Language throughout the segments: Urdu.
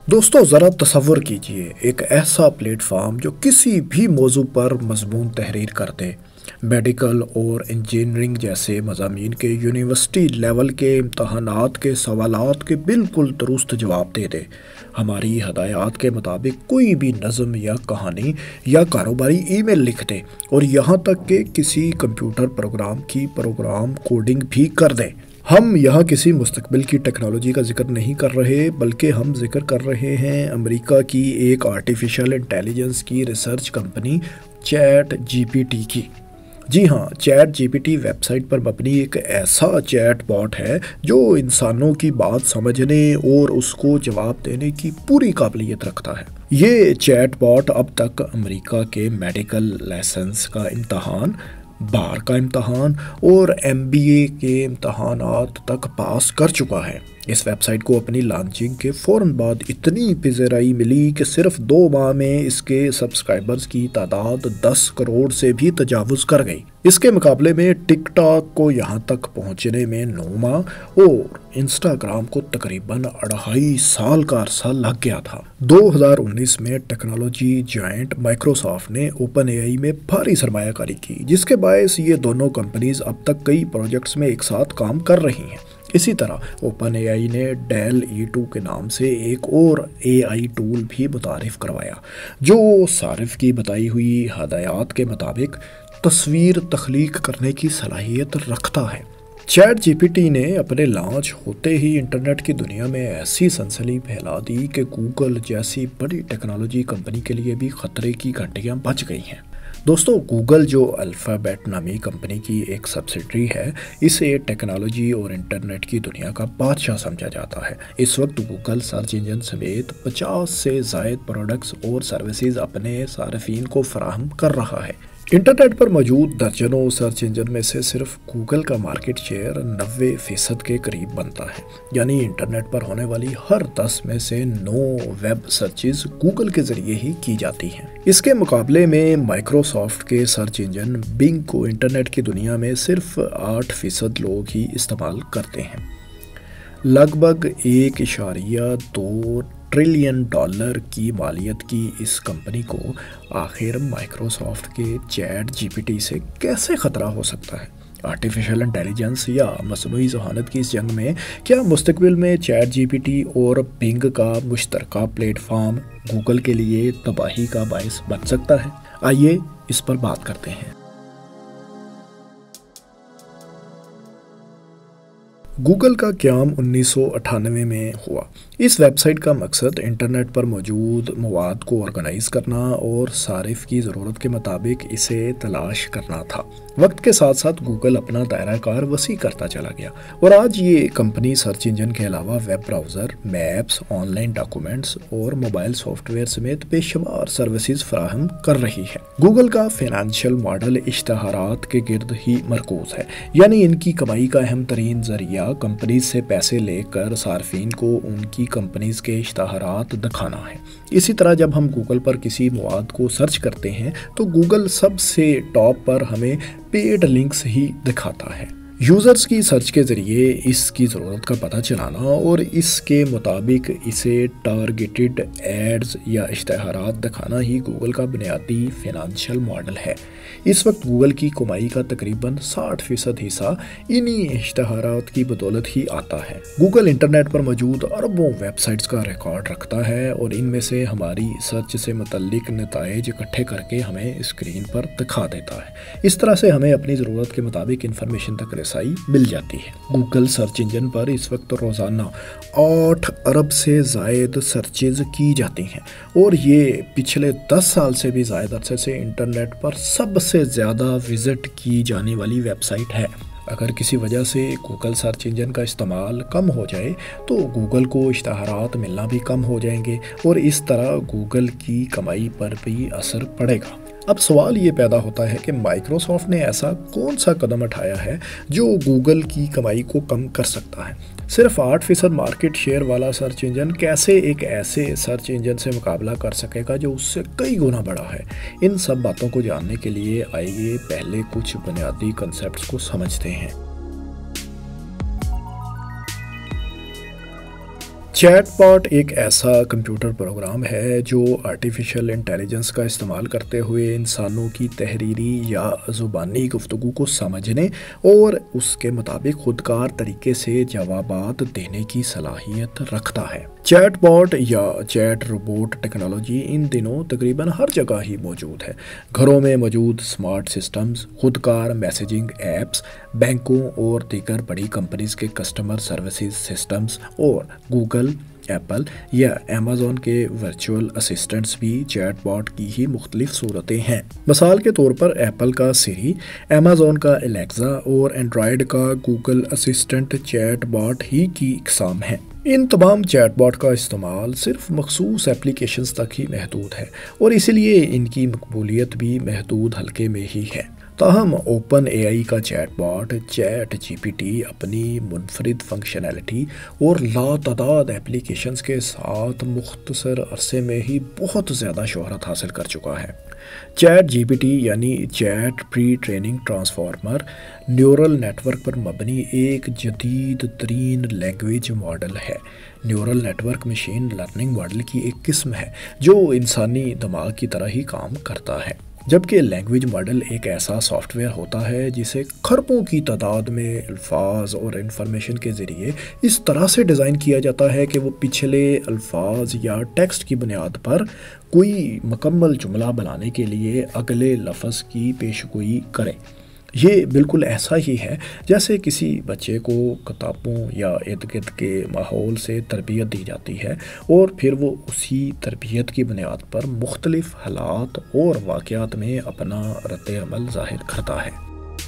دوستو ذرا تصور کیجئے ایک ایسا پلیٹ فارم جو کسی بھی موضوع پر مضمون تحریر کر دے، میڈیکل اور انجینئرنگ جیسے مضامین کے یونیورسٹی لیول کے امتحانات کے سوالات کے بالکل درست جواب دے دے، ہماری ہدایات کے مطابق کوئی بھی نظم یا کہانی یا کاروباری ای میل لکھ دے، اور یہاں تک کہ کسی کمپیوٹر پروگرام کی پروگرام کوڈنگ بھی کر دے۔ ہم یہاں کسی مستقبل کی ٹیکنالوجی کا ذکر نہیں کر رہے، بلکہ ہم ذکر کر رہے ہیں امریکہ کی ایک آرٹیفیشل انٹیلیجنس کی research company chat G P T کی۔ جی ہاں، chat G P T website پر مبنی ایک ایسا چیٹ باٹ ہے جو انسانوں کی بات سمجھنے اور اس کو جواب دینے کی پوری قابلیت رکھتا ہے۔ یہ چیٹ باٹ اب تک امریکہ کے میڈیکل لائسنس کا امتحان، بار کا امتحان اور MBA کے امتحانات تک پاس کر چکا ہے۔ اس ویب سائٹ کو اپنی لانچنگ کے فوراً بعد اتنی پذیرائی ملی کہ صرف 2 ماہ میں اس کے سبسکرائبرز کی تعداد 10 کروڑ سے بھی تجاوز کر گئی۔ اس کے مقابلے میں ٹک ٹاک کو یہاں تک پہنچنے میں 9 ماہ اور انسٹاگرام کو تقریباً 2.5 سال کا عرصہ لگ گیا تھا۔ 2019 میں ٹیکنالوجی جائنٹ مائکروسافٹ نے اوپن اے آئی میں بھاری سرمایہ کاری کی، جس کے باعث یہ دونوں کمپنیز اب تک کئی پروجیکٹس میں ایک ساتھ کام کر رہی ہیں۔ اسی طرح اوپن اے آئی نے ڈیل E2 کے نام سے ایک اور AI ٹول بھی متعارف کروایا، جو صارف کی بتائی ہوئی ہدایات کے مطابق تصویر تخلیق کرنے کی صلاحیت رکھتا ہے۔ چیٹ جی پی ٹی نے اپنے لانچ ہوتے ہی انٹرنیٹ کی دنیا میں ایسی سنسنی پھیلا دی کہ گوگل جیسی بڑی ٹیکنالوجی کمپنی کے لیے بھی خطرے کی گھنٹیاں بج گئی ہیں۔ دوستو، گوگل جو الفابیٹ نامی کمپنی کی ایک سبسیڈری ہے، اسے ٹیکنالوجی اور انٹرنیٹ کی دنیا کا بادشاہ سمجھا جاتا ہے۔ اس وقت گوگل سرچ انجن سمیت 50 سے زائد پروڈکٹس اور سروسز اپنے صارفین کو فراہم کر رہا ہے۔ انٹرنیٹ پر موجود درجنوں سرچ انجن میں سے صرف گوگل کا مارکیٹ شیئر 90% کے قریب بنتا ہے، یعنی انٹرنیٹ پر ہونے والی ہر 10 میں سے 9 ویب سرچز گوگل کے ذریعے ہی کی جاتی ہیں۔ اس کے مقابلے میں مائکروسافٹ کے سرچ انجن بنگ کو انٹرنیٹ کی دنیا میں صرف 8% لوگ ہی استعمال کرتے ہیں۔ لگ بھگ $1.2 ٹریلین کی مالیت کی اس کمپنی کو آخر مائکروسافٹ کے چیٹ جی پی ٹی سے کیسے خطرہ ہو سکتا ہے؟ آرٹیفیشل انٹیلیجنس یا مصنوعی ذہانت کی اس جنگ میں کیا مستقبل میں چیٹ جی پی ٹی اور بنگ کا مشترکہ پلیٹ فارم گوگل کے لیے تباہی کا باعث بن سکتا ہے؟ آئیے اس پر بات کرتے ہیں۔ گوگل کا قیام 1998 میں ہوا۔ اس ویب سائٹ کا مقصد انٹرنیٹ پر موجود مواد کو آرگنائز کرنا اور صارف کی ضرورت کے مطابق اسے تلاش کرنا تھا۔ وقت کے ساتھ ساتھ گوگل اپنا دائرہ کار وسیع کرتا چلا گیا، اور آج یہ کمپنی سرچ انجن کے علاوہ web browser, maps, online documents اور موبائل سافٹ ویئر سمیت بے شمار سروسز فراہم کر رہی ہے۔ گوگل کا فائنینشیل ماڈل اشتہارات کے گرد ہی مرکوز ہے، یعنی ان کی کمائی کا اہم ترین ذریعہ کمپنیز سے پیسے لے کر صارفین کو ان کی کمپنیز کے اشتہارات دکھانا ہے۔ اسی طرح جب ہم گوگل پر کسی مواد کو سرچ کرتے ہیں تو گوگل سب سے ٹاپ پر ہمیں پیڈ لنکس ہی دکھاتا ہے۔ یوزرز کی سرچ کے ذریعے اس کی ضرورت کا پتہ چلانا اور اس کے مطابق اسے ٹارگیٹڈ ایڈز یا اشتہارات دکھانا ہی گوگل کا بنیادی فائنینشیل ماڈل ہے۔ اس وقت گوگل کی کمائی کا تقریباً 60% حصہ انہی اشتہارات کی بدولت ہی آتا ہے۔ گوگل انٹرنیٹ پر موجود اربوں ویب سائٹس کا ریکارڈ رکھتا ہے اور ان میں سے ہماری سرچ سے متعلق نتائج اکٹھے کر کے ہمیں اسکرین پر دکھا دیتا ہے۔ اس طرح سے ہمیں اپنی ضرورت کے مطابق انفارمیشن تک رسائی مل جاتی ہے۔ گوگل سرچ انجن پر اس وقت روزانہ 8 ارب سے زائد سرچز کی جاتی ہیں، اور یہ پچھلے 10 سال سے بھی زائد عرصے سے انٹرنیٹ پر سب سے زیادہ وزٹ کی جانے والی ویب سائٹ ہے۔ اگر کسی وجہ سے گوگل سرچ انجن کا استعمال کم ہو جائے تو گوگل کو اشتہارات ملنا بھی کم ہو جائیں گے، اور اس طرح گوگل کی کمائی پر بھی اثر پڑے گا۔ اب سوال یہ پیدا ہوتا ہے کہ مائکروسافٹ نے ایسا کون سا قدم اٹھایا ہے جو گوگل کی کمائی کو کم کر سکتا ہے؟ صرف 8% مارکیٹ شیئر والا سرچ انجن کیسے ایک ایسے سرچ انجن سے مقابلہ کر سکے گا جو اس سے کئی گنا بڑا ہے؟ ان سب باتوں کو جاننے کے لیے آئیے پہلے کچھ بنیادی کنسیپٹس کو سمجھتے ہیں۔ چیٹ باٹ ایک ایسا کمپیوٹر پروگرام ہے جو آرٹیفیشل انٹیلیجنس کا استعمال کرتے ہوئے انسانوں کی تحریری یا زبانی گفتگو کو سمجھنے اور اس کے مطابق خودکار طریقے سے جوابات دینے کی صلاحیت رکھتا ہے۔ چیٹ باٹ یا چیٹ روبوٹ ٹیکنالوجی ان دنوں تقریباً ہر جگہ ہی موجود ہے۔ گھروں میں موجود اسمارٹ سسٹمز، خودکار میسیجنگ ایپس، بینکوں اور دیگر بڑی کمپنیز کے کسٹمر سروسز سسٹمز اور گوگل، ایپل یا ایمیزون کے ورچوئل اسسٹنٹس بھی چیٹ باٹ کی ہی مختلف صورتیں ہیں۔ مثال کے طور پر ایپل کا سری، ایمیزون کا الیکسا اور اینڈرائیڈ کا گوگل اسسٹنٹ چیٹ باٹ ہی کی اقسام ہیں۔ ان تمام چیٹ باٹ کا استعمال صرف مخصوص اپلیکیشنز تک ہی محدود ہے اور اس لیے ان کی مقبولیت بھی محدود حلقے میں ہی ہے۔ تاہم اوپن اے آئی کا چیٹ باٹ چیٹ جی پی ٹی اپنی منفرد فنکشنالٹی اور لاتعداد اپلیکیشنز کے ساتھ مختصر عرصے میں ہی بہت زیادہ شہرت حاصل کر چکا ہے۔ چیٹ جی پی ٹی یعنی chat pre training transformer neural network پر مبنی ایک جدید ترین لینگویج ماڈل ہے۔ Neural network machine learning model کی ایک قسم ہے جو انسانی دماغ کی طرح ہی کام کرتا ہے، جبکہ لینگویج ماڈل ایک ایسا سافٹ ویئر ہوتا ہے جسے خربوں کی تعداد میں الفاظ اور انفارمیشن کے ذریعے اس طرح سے ڈیزائن کیا جاتا ہے کہ وہ پچھلے الفاظ یا ٹیکسٹ کی بنیاد پر کوئی مکمل جملہ بنانے کے لیے اگلے لفظ کی پیشگوئی کرے۔ یہ بالکل ایسا ہی ہے جیسے کسی بچے کو کتابوں یا ارد گرد کے ماحول سے تربیت دی جاتی ہے اور پھر وہ اسی تربیت کی بنیاد پر مختلف حالات اور واقعات میں اپنا رد عمل ظاہر کرتا ہے۔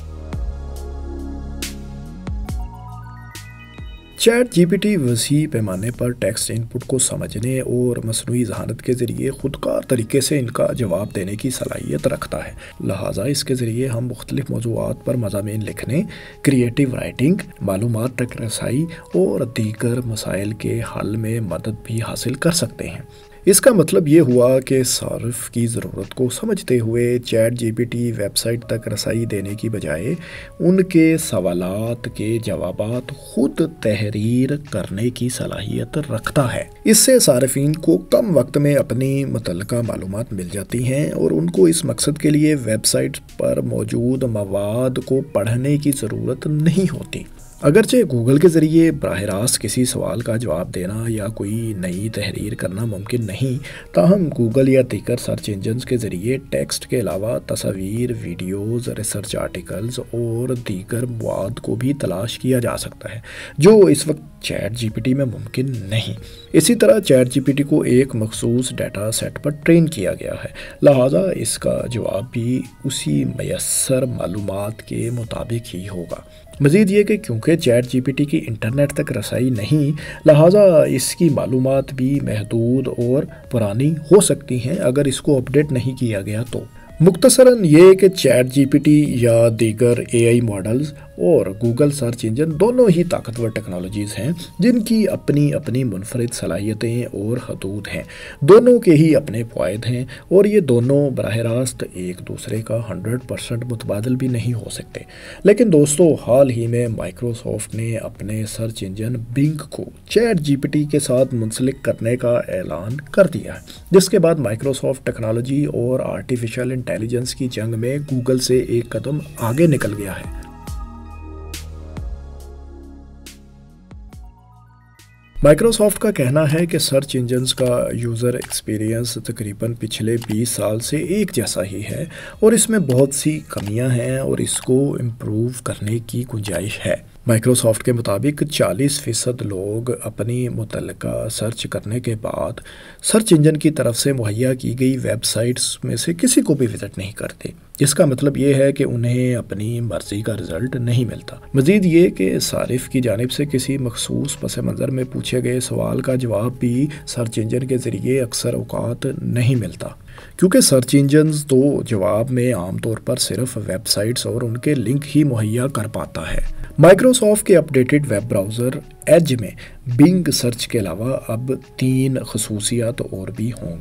چیٹ جی پی ٹی وسیع پیمانے پر ٹیکسٹ ان پٹ کو سمجھنے اور مصنوعی ذہانت کے ذریعے خودکار طریقے سے ان کا جواب دینے کی صلاحیت رکھتا ہے، لہٰذا اس کے ذریعے ہم مختلف موضوعات پر مضامین لکھنے، کریٹیو رائٹنگ، معلومات تک رسائی اور دیگر مسائل کے حل میں مدد بھی حاصل کر سکتے ہیں۔ اس کا مطلب یہ ہوا کہ صارف کی ضرورت کو سمجھتے ہوئے چیٹ جی پی ٹی ویب سائٹ تک رسائی دینے کی بجائے ان کے سوالات کے جوابات خود تحریر کرنے کی صلاحیت رکھتا ہے۔ اس سے صارفین کو کم وقت میں اپنی متعلقہ معلومات مل جاتی ہیں اور ان کو اس مقصد کے لیے ویب سائٹ پر موجود مواد کو پڑھنے کی ضرورت نہیں ہوتی۔ اگرچہ گوگل کے ذریعے براہ راست کسی سوال کا جواب دینا یا کوئی نئی تحریر کرنا ممکن نہیں، تاہم گوگل یا دیگر سرچ انجنز کے ذریعے ٹیکسٹ کے علاوہ تصاویر، ویڈیوز، ریسرچ آرٹیکلز اور دیگر مواد کو بھی تلاش کیا جا سکتا ہے جو اس وقت چیٹ جی پی ٹی میں ممکن نہیں۔ اسی طرح چیٹ جی پی ٹی کو ایک مخصوص ڈیٹا سیٹ پر ٹرین کیا گیا ہے، لہٰذا اس کا جواب بھی اسی میسر معلومات کے مطابق ہی ہوگا۔ مزید یہ کہ کیونکہ چیٹ جی پی ٹی کی انٹرنیٹ تک رسائی نہیں، لہٰذا اس کی معلومات بھی محدود اور پرانی ہو سکتی ہیں اگر اس کو اپڈیٹ نہیں کیا گیا تو۔ مختصراً یہ کہ چیٹ جی پی ٹی یا دیگر اے آئی ماڈلز اور گوگل سرچ انجن دونوں ہی طاقتور ٹیکنالوجیز ہیں جن کی اپنی اپنی منفرد صلاحیتیں اور حدود ہیں۔ دونوں کے ہی اپنے فوائد ہیں اور یہ دونوں براہ راست ایک دوسرے کا 100% متبادل بھی نہیں ہو سکتے۔ لیکن دوستو، حال ہی میں مائکروسافٹ نے اپنے سرچ انجن بنگ کو چیٹ جی پی ٹی کے ساتھ منسلک کرنے کا اعلان کر دیا ہے، جس کے بعد مائکروسافٹ ٹیکنالوجی اور آرٹیفیشل انٹیلیجنس کی جنگ میں گوگل سے ایک قدم آگے نکل گیا ہے۔ مائکروسافٹ کا کہنا ہے کہ سرچ انجنز کا یوزر ایکسپیرینس تقریباً پچھلے 20 سال سے ایک جیسا ہی ہے اور اس میں بہت سی کمیاں ہیں اور اس کو امپروو کرنے کی گنجائش ہے۔ مائکروسافٹ کے مطابق 40% لوگ اپنی متعلقہ سرچ کرنے کے بعد سرچ انجن کی طرف سے مہیا کی گئی ویب سائٹس میں سے کسی کو بھی وزٹ نہیں کرتے، جس کا مطلب یہ ہے کہ انہیں اپنی مرضی کا رزلٹ نہیں ملتا۔ مزید یہ کہ صارف کی جانب سے کسی مخصوص پس منظر میں پوچھے گئے سوال کا جواب بھی سرچ انجن کے ذریعے اکثر اوقات نہیں ملتا، کیونکہ سرچ انجنز تو جواب میں عام طور پر صرف ویب سائٹس اور ان کے لنک ہی مہیا کر پاتا ہے۔ مائکروسافٹ کے اپڈیٹڈ ویب براؤزر ایج میں بنگ سرچ کے علاوہ اب 3 خصوصیات اور بھی ہوں گی۔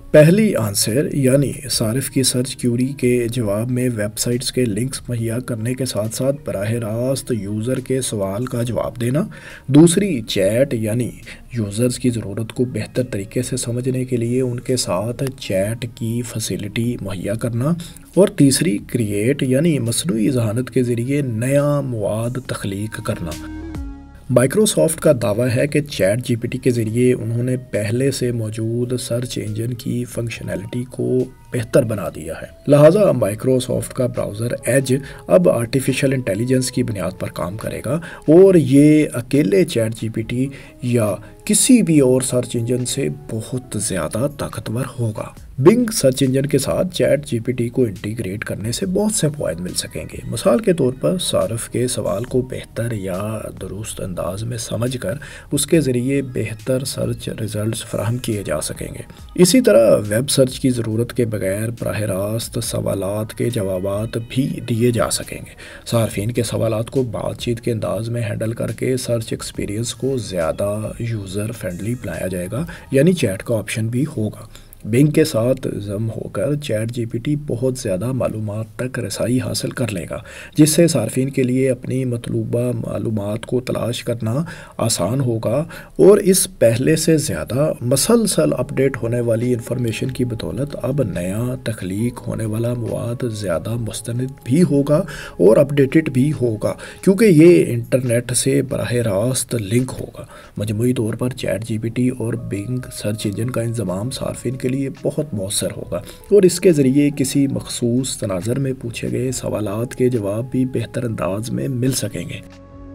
پہلی آنسر یعنی صارف کی سرچ کیوری کے جواب میں ویب سائٹس کے لنکس مہیا کرنے کے ساتھ ساتھ براہ راست یوزر کے سوال کا جواب دینا۔ دوسری چیٹ یعنی یوزرز کی ضرورت کو بہتر طریقے سے سمجھنے کے لیے ان کے ساتھ چیٹ کی فیسلٹی مہیا کرنا۔ اور تیسری کریٹ یعنی مصنوعی ذہانت کے ذریعے نیا مواد تخلیق کرنا۔ مائکروسافٹ کا دعویٰ ہے کہ چیٹ جی پی ٹی کے ذریعے انہوں نے پہلے سے موجود سرچ انجن کی فنکشنالٹی کو بہتر بنا دیا ہے، لہٰذا مائکروسافٹ کا براؤزر ایج اب آرٹیفیشل انٹیلیجنس کی بنیاد پر کام کرے گا اور یہ اکیلے چیٹ جی پی ٹی یا کسی بھی اور سرچ انجن سے بہت زیادہ طاقتور ہوگا۔ بنگ سرچ انجن کے ساتھ چیٹ جی پی ٹی کو انٹیگریٹ کرنے سے بہت سے فوائد مل سکیں گے۔ مثال کے طور پر صارف کے سوال کو بہتر یا درست انداز میں سمجھ کر اس کے ذریعے بہتر سرچ ریزلٹس فراہم کیے جا سکیں گے۔ اسی طرح ویب سرچ کی ضرورت کے بغیر براہ راست سوالات کے جوابات بھی دیے جا سکیں گے۔ صارفین کے سوالات کو بات چیت کے انداز میں ہینڈل کر کے سرچ ایکسپیرینس کو زیادہ یوزر فرینڈلی بنایا جائے گا، یعنی چیٹ کا آپشن بھی ہوگا۔ بنگ کے ساتھ ضم ہو کر چیٹ جی پی ٹی بہت زیادہ معلومات تک رسائی حاصل کر لے گا، جس سے صارفین کے لیے اپنی مطلوبہ معلومات کو تلاش کرنا آسان ہوگا، اور اس پہلے سے زیادہ مسلسل اپڈیٹ ہونے والی انفارمیشن کی بدولت اب نیا تخلیق ہونے والا مواد زیادہ مستند بھی ہوگا اور اپڈیٹڈ بھی ہوگا، کیونکہ یہ انٹرنیٹ سے براہ راست لنک ہوگا۔ مجموعی طور پر چیٹ جی پی ٹی اور بنگ سرچ انجن کا انضمام صارفین کے لیے بہت مؤثر ہوگا، اور اس کے ذریعے کسی مخصوص تناظر میں پوچھے گئے سوالات کے جواب بھی بہتر انداز میں مل سکیں گے۔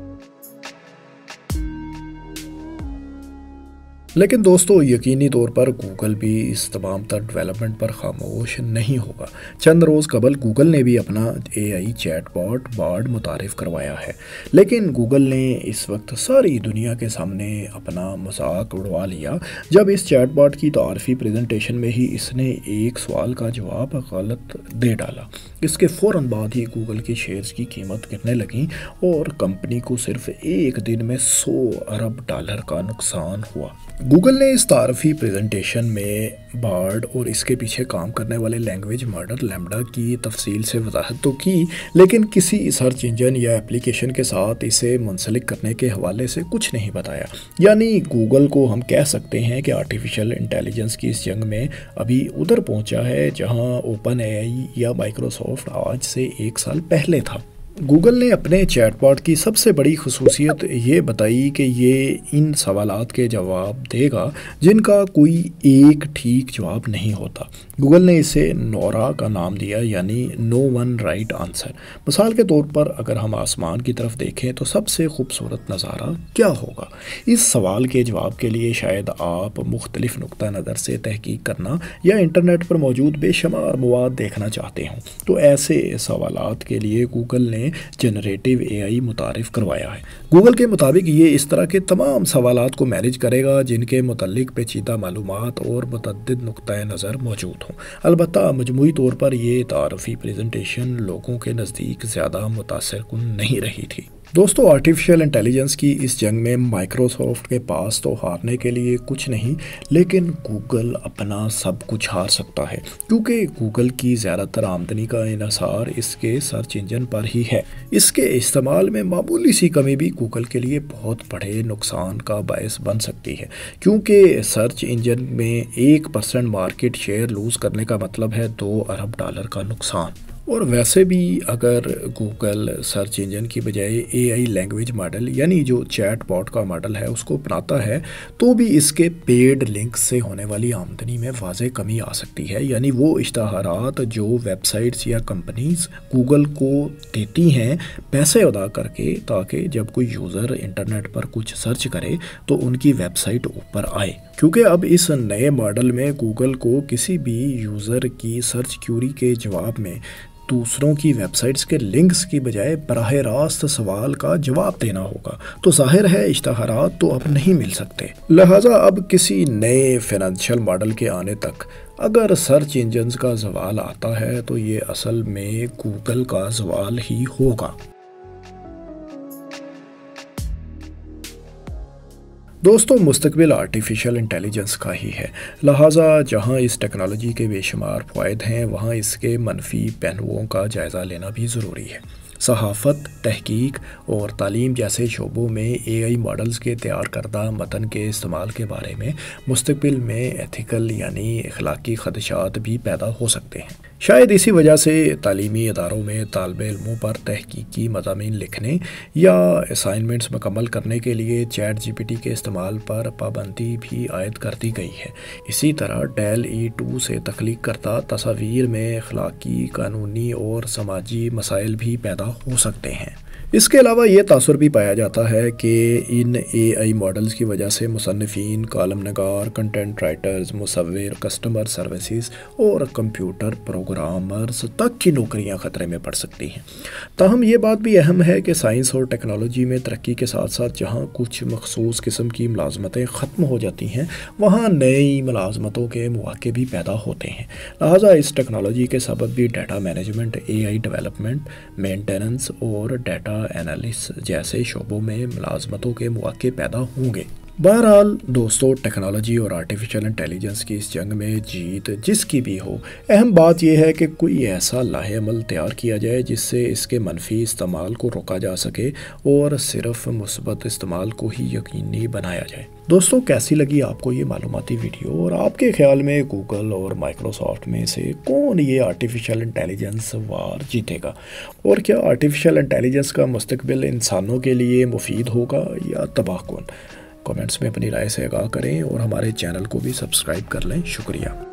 لیکن دوستو، یقینی طور پر گوگل بھی اس تمام تر ڈیولپمنٹ پر خاموش نہیں ہوگا۔ چند روز قبل گوگل نے بھی اپنا اے آئی چیٹ باٹ بارڈ متعارف کروایا ہے، لیکن گوگل نے اس وقت ساری دنیا کے سامنے اپنا مذاق اڑوا لیا جب اس چیٹ باٹ کی تعارفی پریزنٹیشن میں ہی اس نے ایک سوال کا جواب غلط دے ڈالا۔ اس کے فوراً بعد ہی گوگل کی شیئرز کی قیمت گرنے لگیں اور کمپنی کو صرف ایک دن میں $100 ارب کا نقصان ہوا۔ گوگل نے اس تعارفی پریزنٹیشن میں بارڈ اور اس کے پیچھے کام کرنے والے لینگویج ماڈل لیمڈا کی تفصیل سے وضاحت تو کی، لیکن کسی سرچ انجن یا ایپلیکیشن کے ساتھ اسے منسلک کرنے کے حوالے سے کچھ نہیں بتایا۔ یعنی گوگل کو ہم کہہ سکتے ہیں کہ آرٹیفیشل انٹیلیجنس کی اس جنگ میں ابھی ادھر پہنچا ہے جہاں اوپن اے آئی یا مائکروسافٹ آج سے 1 سال پہلے تھا۔ گوگل نے اپنے چیٹ باٹ کی سب سے بڑی خصوصیت یہ بتائی کہ یہ ان سوالات کے جواب دے گا جن کا کوئی ایک ٹھیک جواب نہیں ہوتا۔ گوگل نے اسے نورا کا نام دیا، یعنی نو ون رائٹ آنسر۔ مثال کے طور پر اگر ہم آسمان کی طرف دیکھیں تو سب سے خوبصورت نظارہ کیا ہوگا؟ اس سوال کے جواب کے لیے شاید آپ مختلف نقطہ نظر سے تحقیق کرنا یا انٹرنیٹ پر موجود بے شمار مواد دیکھنا چاہتے ہوں، تو ایسے سوالات کے لیے گوگل نے جنریٹیو اے آئی متعارف کروایا ہے۔ گوگل کے مطابق یہ اس طرح کے تمام سوالات کو مینیج کرے گا جن کے متعلق پیچیدہ معلومات اور متعدد نقطۂ نظر موجود ہوں۔ البتہ مجموعی طور پر یہ تعارفی پریزنٹیشن لوگوں کے نزدیک زیادہ متاثر کن نہیں رہی تھی۔ دوستو، آرٹیفیشل انٹیلیجنس کی اس جنگ میں مائکروسافٹ کے پاس تو ہارنے کے لیے کچھ نہیں، لیکن گوگل اپنا سب کچھ ہار سکتا ہے، کیونکہ گوگل کی زیادہ تر آمدنی کا انحصار اس کے سرچ انجن پر ہی ہے۔ اس کے استعمال میں معمولی سی کمی بھی گوگل کے لیے بہت بڑے نقصان کا باعث بن سکتی ہے، کیونکہ سرچ انجن میں 1% مارکیٹ شیئر لوز کرنے کا مطلب ہے $2 ارب کا نقصان۔ اور ویسے بھی اگر گوگل سرچ انجن کی بجائے اے آئی لینگویج ماڈل یعنی جو چیٹ باٹ کا ماڈل ہے اس کو اپناتا ہے، تو بھی اس کے پیڈ لنکس سے ہونے والی آمدنی میں واضح کمی آ سکتی ہے۔ یعنی وہ اشتہارات جو ویب سائٹس یا کمپنیز گوگل کو دیتی ہیں پیسے ادا کر کے، تاکہ جب کوئی یوزر انٹرنیٹ پر کچھ سرچ کرے تو ان کی ویب سائٹ اوپر آئے، کیونکہ اب اس نئے ماڈل میں گوگل کو کسی بھی یوزر کی سرچ کیوری کے جواب میں دوسروں کی ویب سائٹس کے لنکس کی بجائے براہ راست سوال کا جواب دینا ہوگا، تو ظاہر ہے اشتہارات تو اب نہیں مل سکتے۔ لہٰذا اب کسی نئے فائنینشیل ماڈل کے آنے تک اگر سرچ انجنز کا زوال آتا ہے تو یہ اصل میں گوگل کا زوال ہی ہوگا۔ دوستوں مستقبل آرٹیفیشل انٹیلیجنس کا ہی ہے، لہٰذا جہاں اس ٹیکنالوجی کے بے شمار فوائد ہیں وہاں اس کے منفی پہلوؤں کا جائزہ لینا بھی ضروری ہے۔ صحافت، تحقیق اور تعلیم جیسے شعبوں میں اے آئی ماڈلز کے تیار کردہ متن کے استعمال کے بارے میں مستقبل میں ایتھیکل یعنی اخلاقی خدشات بھی پیدا ہو سکتے ہیں۔ شاید اسی وجہ سے تعلیمی اداروں میں طالب علموں پر تحقیقی مضامین لکھنے یا اسائنمنٹس مکمل کرنے کے لیے چیٹ جی پی ٹی کے استعمال پر پابندی بھی عائد کر دی گئی ہے۔ اسی طرح ڈیل ای2 سے تخلیق کردہ تصاویر میں اخلاقی، قانونی اور سماجی مسائل بھی پیدا ہو سکتے ہیں۔ اس کے علاوہ یہ تاثر بھی پایا جاتا ہے کہ ان اے آئی ماڈلز کی وجہ سے مصنفین، کالم نگار، کنٹینٹ رائٹرز، مصور، کسٹمر سروسز اور کمپیوٹر پروگرامرز تک کی نوکریاں خطرے میں پڑ سکتی ہیں۔ تاہم یہ بات بھی اہم ہے کہ سائنس اور ٹیکنالوجی میں ترقی کے ساتھ ساتھ جہاں کچھ مخصوص قسم کی ملازمتیں ختم ہو جاتی ہیں وہاں نئی ملازمتوں کے مواقع بھی پیدا ہوتے ہیں۔ لہٰذا اس ٹیکنالوجی کے سبب بھی data management, A I development, maintenance اور ڈیٹا انالیسس جیسے شعبوں میں ملازمتوں کے مواقع پیدا ہوں گے۔ بہرحال دوستو، ٹیکنالوجی اور آرٹیفیشل انٹیلیجنس کی اس جنگ میں جیت جس کی بھی ہو، اہم بات یہ ہے کہ کوئی ایسا لاہ عمل تیار کیا جائے جس سے اس کے منفی استعمال کو روکا جا سکے اور صرف مثبت استعمال کو ہی یقینی بنایا جائے۔ دوستو، کیسی لگی آپ کو یہ معلوماتی ویڈیو، اور آپ کے خیال میں گوگل اور مائکروسافٹ میں سے کون یہ آرٹیفیشل انٹیلیجنس وار جیتے گا؟ اور کیا آرٹیفیشل انٹیلیجنس کا مستقبل انسانوں کے لیے مفید ہوگا یا تباہ کن؟ کمنٹس میں اپنی رائے سے آگاہ کریں اور ہمارے چینل کو بھی سبسکرائب کر لیں۔ شکریہ۔